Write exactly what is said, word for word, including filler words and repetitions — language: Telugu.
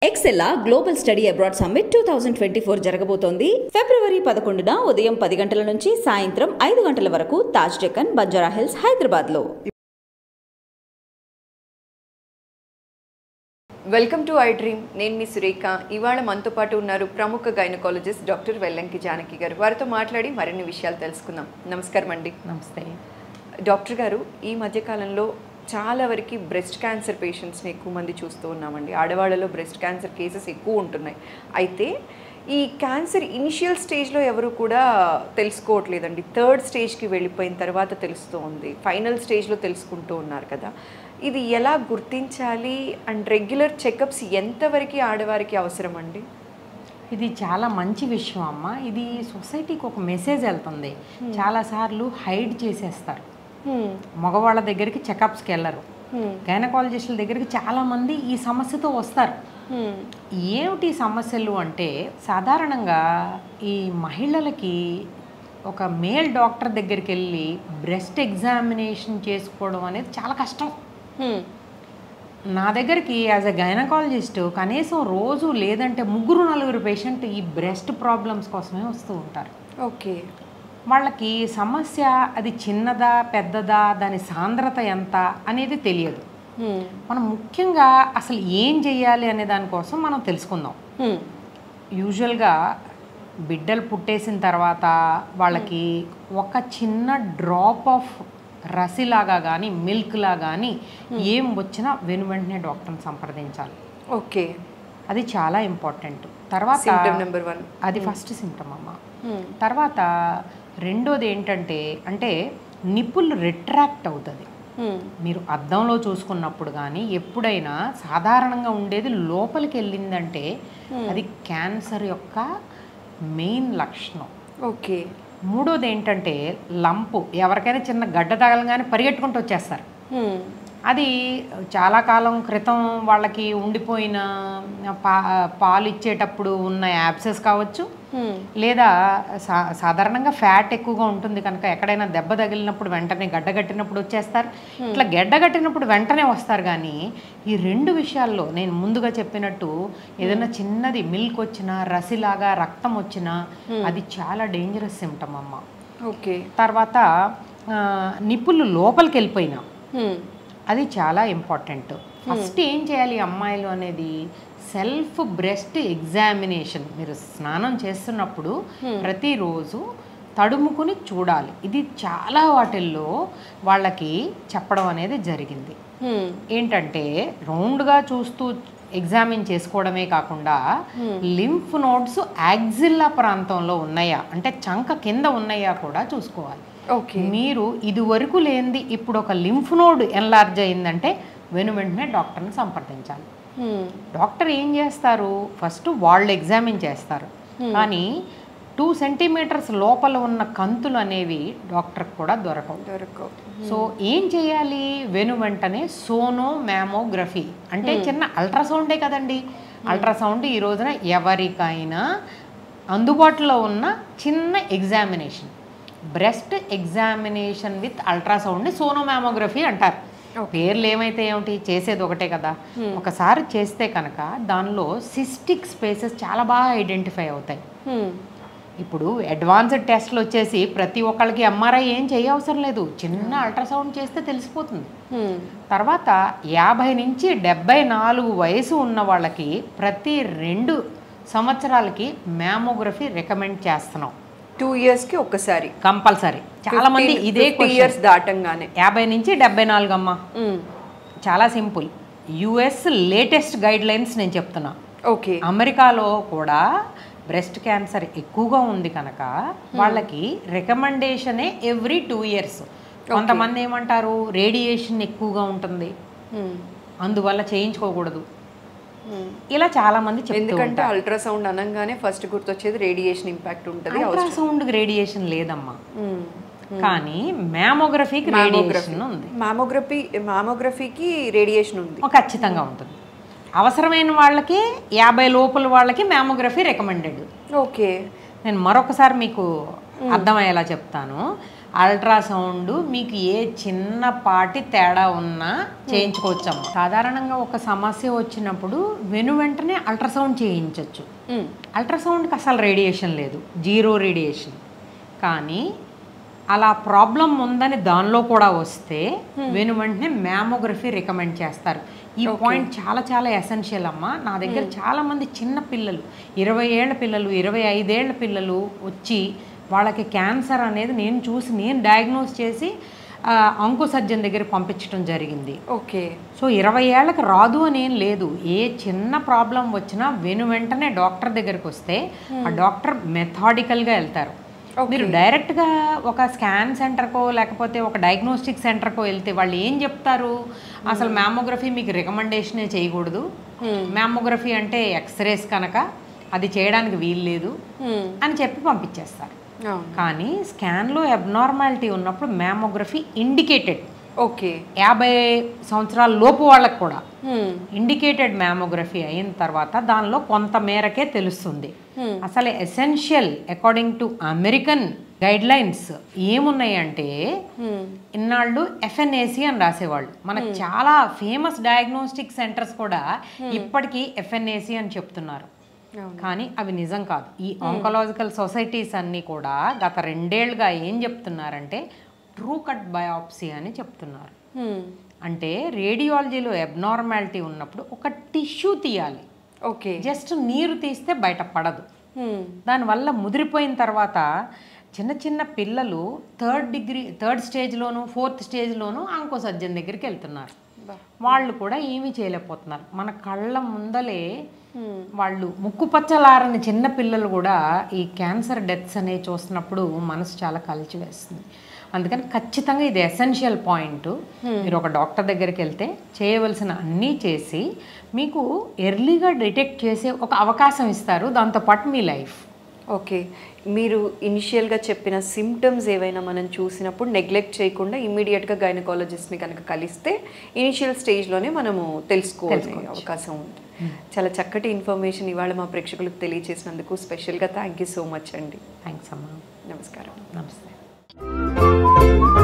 ఎక్సెల్లా global study abroad summit two thousand twenty four జరగబోతోంది. ఫిబ్రవరి పదకొండున ఉదయం పది గంటల నుంచి సాయంత్రం ఐదు గంటల వరకు తాజ్ డెక్కన్, బంజారా హిల్స్, హైదరాబాద్ లో. Welcome to I dream. నేను మీ సురేఖ. ఇవాళ మనతో పాటు ఉన్నారు ప్రముఖ గైనకాలజిస్ట్ డాక్టర్ వెల్లంకి జానకి గారు. వారితో మాట్లాడి మరిన్ని విషయాలు తెలుసుకుందాం. నమస్కారం అండి. నమస్తే డాక్టర్ గారు, ఈ మధ్యకాలంలో చాలా వరకు బ్రెస్ట్ క్యాన్సర్ పేషెంట్స్ని ఎక్కువ మంది చూస్తూ ఉన్నామండి. ఆడవాళ్ళలో బ్రెస్ట్ క్యాన్సర్ కేసెస్ ఎక్కువ ఉంటున్నాయి. అయితే ఈ క్యాన్సర్ ఇనిషియల్ స్టేజ్లో ఎవరు కూడా తెలుసుకోవట్లేదండి. థర్డ్ స్టేజ్కి వెళ్ళిపోయిన తర్వాత తెలుస్తూ ఉంది, ఫైనల్ స్టేజ్లో తెలుసుకుంటూ ఉన్నారు కదా. ఇది ఎలా గుర్తించాలి అండ్ రెగ్యులర్ చెకప్స్ ఎంతవరకు ఆడవారికి అవసరం అండి? ఇది చాలా మంచి విషయం అమ్మ. ఇది సొసైటీకి ఒక మెసేజ్ వెళ్తుంది. చాలాసార్లు హైడ్ చేసేస్తారు. మగవాళ్ళ దగ్గరికి చెకప్స్కి వెళ్ళరు. గైనకాలజిస్టుల దగ్గరికి చాలామంది ఈ సమస్యతో వస్తారు. ఏమిటి సమస్యలు అంటే, సాధారణంగా ఈ మహిళలకి ఒక మేల్ డాక్టర్ దగ్గరికి వెళ్ళి బ్రెస్ట్ ఎగ్జామినేషన్ చేసుకోవడం అనేది చాలా కష్టం. నా దగ్గరికి యాజ్ ఎ గైనకాలజిస్ట్ కనీసం రోజు లేదంటే ముగ్గురు నలుగురు పేషెంట్ ఈ బ్రెస్ట్ ప్రాబ్లమ్స్ కోసమే వస్తూ ఉంటారు. ఓకే. వాళ్ళకి సమస్య అది చిన్నదా పెద్దదా, దాని సాంద్రత ఎంత అనేది తెలియదు. మనం ముఖ్యంగా అసలు ఏం చెయ్యాలి అనే దానికోసం మనం తెలుసుకుందాం. యూజువల్గా బిడ్డలు పుట్టేసిన తర్వాత వాళ్ళకి ఒక చిన్న డ్రాప్ ఆఫ్ రసిలాగా కానీ మిల్క్ లా కానీ ఏం వచ్చినా వెను వెంటనే డాక్టర్ని సంప్రదించాలి. ఓకే, అది చాలా ఇంపార్టెంట్. తర్వాత నెంబర్ వన్ అది ఫస్ట్ సిమ్టమ్ అమ్మ. తర్వాత రెండోది ఏంటంటే, అంటే నిప్పులు రిట్రాక్ట్ అవుతుంది. మీరు అద్దంలో చూసుకున్నప్పుడు కానీ ఎప్పుడైనా సాధారణంగా ఉండేది లోపలికి వెళ్ళిందంటే అది క్యాన్సర్ యొక్క మెయిన్ లక్షణం. ఓకే. మూడోది ఏంటంటే లంపు. ఎవరికైనా చిన్న గడ్డ తగలగానే పరిగెట్టుకుంటూ వచ్చేస్తారు. అది చాలా కాలం క్రితం వాళ్ళకి ఉండిపోయిన పా పాలు ఇచ్చేటప్పుడు ఉన్న యాబ్సెస్ కావచ్చు, లేదా సా సాధారణంగా ఫ్యాట్ ఎక్కువగా ఉంటుంది కనుక ఎక్కడైనా దెబ్బ తగిలినప్పుడు వెంటనే గడ్డగట్టినప్పుడు వచ్చేస్తారు. ఇట్లా గడ్డగట్టినప్పుడు వెంటనే వస్తారు. కానీ ఈ రెండు విషయాల్లో నేను ముందుగా చెప్పినట్టు ఏదైనా చిన్నది మిల్క్ వచ్చినా, రసిలాగా రక్తం వచ్చినా అది చాలా డేంజరస్ సిమ్టమ్ అమ్మ. ఓకే. తర్వాత నిప్పులు లోపలికి వెళ్ళిపోయినా అది చాలా ఇంపార్టెంట్. ఫస్ట్ ఏం చేయాలి అమ్మాయిలు అనేది సెల్ఫ్ బ్రెస్ట్ ఎగ్జామినేషన్. మీరు స్నానం చేస్తున్నప్పుడు ప్రతిరోజు తడుముకుని చూడాలి. ఇది చాలా వాటిల్లో వాళ్ళకి చెప్పడం అనేది జరిగింది. ఏంటంటే రౌండ్గా చూస్తూ ఎగ్జామిన్ చేసుకోవడమే కాకుండా లింఫ్ నోడ్స్ యాక్సిల్లా ప్రాంతంలో ఉన్నాయా అంటే చంక కింద ఉన్నాయా కూడా చూసుకోవాలి. మీరు ఇది వరకు లేనిది ఇప్పుడు ఒక లింఫ్ నోడ్ ఎన్లార్జ్ అయిందంటే వెను వెంటనే డాక్టర్ని సంప్రదించాలి. డాక్టర్ ఏం చేస్తారు, ఫస్ట్ వాళ్ళు ఎగ్జామిన్ చేస్తారు. కానీ టూ సెంటీమీటర్స్ లోపల ఉన్న కంతులు అనేవి డాక్టర్కి కూడా దొరకవు దొరకవు సో ఏం చేయాలి, వెను వెంటనే సోనో మ్యామోగ్రఫీ అంటే చిన్న అల్ట్రాసౌండే కదండి. అల్ట్రాసౌండ్ ఈ రోజున ఎవరికైనా అందుబాటులో ఉన్న చిన్న ఎగ్జామినేషన్. బ్రెస్ట్ ఎగ్జామినేషన్ విత్ అల్ట్రాసౌండ్ని సోనోమామోగ్రఫీ అంటారు. పేర్లు ఏమైతే ఏమిటి, చేసేది ఒకటే కదా. ఒకసారి చేస్తే కనుక దానిలో సిస్టిక్ స్పేసెస్ చాలా బాగా ఐడెంటిఫై అవుతాయి. ఇప్పుడు అడ్వాన్స్డ్ టెస్ట్లు వచ్చేసి ప్రతి ఒక్కరికి ఎంఆర్ఐ ఏం చేయవసరం లేదు, చిన్న అల్ట్రాసౌండ్ చేస్తే తెలిసిపోతుంది. తర్వాత యాభై నుంచి డెబ్బై నాలుగు వయసు ఉన్న వాళ్ళకి ప్రతి రెండు సంవత్సరాలకి మ్యామోగ్రఫీ రికమెండ్ చేస్తున్నాం. టూ ఇయర్స్ కి ఒక్కసారి కంపల్సరీ. చాలా మంది ఇదే ఇయర్స్ దాటంగానే యాభై నుంచి డెబ్బై నాలుగు అమ్మ. చాలా simple. US latest guide lines నేను చెప్తున్నా. ఓకే. అమెరికాలో కూడా బ్రెస్ట్ క్యాన్సర్ ఎక్కువగా ఉంది కనుక వాళ్ళకి రికమెండేషనే ఎవ్రీ టూ ఇయర్స్. కొంతమంది ఏమంటారు, రేడియేషన్ ఎక్కువగా ఉంటుంది అందువల్ల చేయించుకోకూడదు, ఇలా చాలా మంది చెప్తారు. ఎందుకంటే అల్ట్రాసౌండ్ అనగానే ఫస్ట్ గుర్తొచ్చేది రేడియేషన్ ఇంపాక్ట్ ఉంటుంది. అల్ట్రాసౌండ్ రేడియేషన్ లేదమ్మా, కానీ మ్యామోగ్రఫీకి రేడియేషన్ ఉంది. మ్యామోగ్రఫీ మ్యామోగ్రఫీకి రేడియేషన్ ఉంది, ఖచ్చితంగా ఉంటుంది. అవసరమైన వాళ్ళకి యాభై లోపల వాళ్ళకి మ్యామోగ్రఫీ రికమెండెడ్. ఓకే. నేను మరొకసారి మీకు అర్థమయ్యేలా చెప్తాను. అల్ట్రాసౌండ్ మీకు ఏ చిన్నపాటి తేడా ఉన్నా చేయించుకోవచ్చమ్మా. సాధారణంగా ఒక సమస్య వచ్చినప్పుడు వెను వెంటనే అల్ట్రాసౌండ్ చేయించవచ్చు. అల్ట్రాసౌండ్కి అసలు రేడియేషన్ లేదు, జీరో రేడియేషన్. కానీ అలా ప్రాబ్లం ఉందని దానిలో కూడా వస్తే వెను వెంటనే మ్యామోగ్రఫీ రికమెండ్ చేస్తారు. ఈ పాయింట్ చాలా చాలా ఎసెన్షియల్ అమ్మా. నా దగ్గర చాలామంది చిన్న పిల్లలు, ఇరవై ఏళ్ళ పిల్లలు, ఇరవై ఐదేళ్ల పిల్లలు వచ్చి వాళ్ళకి క్యాన్సర్ అనేది నేను చూసి నేను డయాగ్నోస్ చేసి అంకు సర్జన్ దగ్గర పంపించడం జరిగింది. ఓకే. సో ఇరవై ఏళ్ళకి రాదు అని ఏం లేదు. ఏ చిన్న ప్రాబ్లం వచ్చినా వెను వెంటనే డాక్టర్ దగ్గరికి వస్తే ఆ డాక్టర్ మెథాడికల్గా వెళ్తారు. మీరు డైరెక్ట్గా ఒక స్కాన్ సెంటర్కో లేకపోతే ఒక డయాగ్నోస్టిక్ సెంటర్కో వెళ్తే వాళ్ళు ఏం చెప్తారు, అసలు మ్యామోగ్రఫీ మీకు రికమెండేషనే చేయకూడదు, మ్యామోగ్రఫీ అంటే ఎక్స్రేస్ కనుక అది చేయడానికి వీలు లేదు అని చెప్పి పంపించేస్తారు. కానీ స్కాన్లో అబ్నార్మాలిటీ ఉన్నప్పుడు మ్యామోగ్రఫీ ఇండికేటెడ్. ఓకే. యాభై సంవత్సరాల లోపు వాళ్ళకు కూడా ఇండికేటెడ్ మ్యామోగ్రఫీ అయిన తర్వాత దానిలో కొంత మేరకే తెలుస్తుంది. అసలు essential according to American guide lines ఏమున్నాయి అంటే ఇన్నాళ్ళు ఎఫ్ఎన్ఏసి అని రాసేవాళ్ళు. మనకు చాలా ఫేమస్ డయాగ్నోస్టిక్ సెంటర్స్ కూడా ఇప్పటికీ ఎఫ్ఎన్ఏసి అని చెప్తున్నారు. కానీ అవి నిజం కాదు. ఈ ఆంకలాజికల్ సొసైటీస్ అన్నీ కూడా గత రెండేళ్లుగా ఏం చెప్తున్నారంటే ట్రూ కట్ బయాప్సీ అని చెప్తున్నారు. అంటే రేడియాలజీలో అబ్నార్మాలిటీ ఉన్నప్పుడు ఒక టిష్యూ తీయాలి. ఓకే. జస్ట్ నీరు తీస్తే బయట పడదు. దానివల్ల ముదిరిపోయిన తర్వాత చిన్న చిన్న పిల్లలు థర్డ్ డిగ్రీ థర్డ్ స్టేజ్లోను ఫోర్త్ స్టేజ్లోను ఆంకో సర్జన్ దగ్గరికి వెళ్తున్నారు. వాళ్ళు కూడా ఏమీ చేయలేకపోతున్నారు. మన కళ్ళ ముందలే వాళ్ళు ముక్కు పచ్చలారని చిన్న పిల్లలు కూడా ఈ క్యాన్సర్ డెత్స్ అనేవి చూస్తున్నప్పుడు మనసు చాలా కలిచివేస్తుంది. అందుకని ఖచ్చితంగా ఇది ఎసెన్షియల్ పాయింట్. మీరు ఒక డాక్టర్ దగ్గరికి వెళ్తే చేయవలసిన అన్నీ చేసి మీకు ఎర్లీగా డిటెక్ట్ చేసే ఒక అవకాశం ఇస్తారు, దాంతోపాటు మీ లైఫ్. ఓకే. మీరు ఇనిషియల్గా చెప్పిన సిమ్టమ్స్ ఏవైనా మనం చూసినప్పుడు నెగ్లెక్ట్ చేయకుండా ఇమ్మీడియట్గా గైనకాలజిస్ట్ని కనుక కలిస్తే ఇనిషియల్ స్టేజ్లోనే మనము తెలుసుకోవాల్సిన అవకాశం ఉంది. చాలా చక్కటి ఇన్ఫర్మేషన్ ఇవాళ మా ప్రేక్షకులకు తెలియజేసినందుకు స్పెషల్గా థ్యాంక్ యూ సో మచ్ అండి. థ్యాంక్స్ అమ్మా. నమస్కారం. నమస్తే.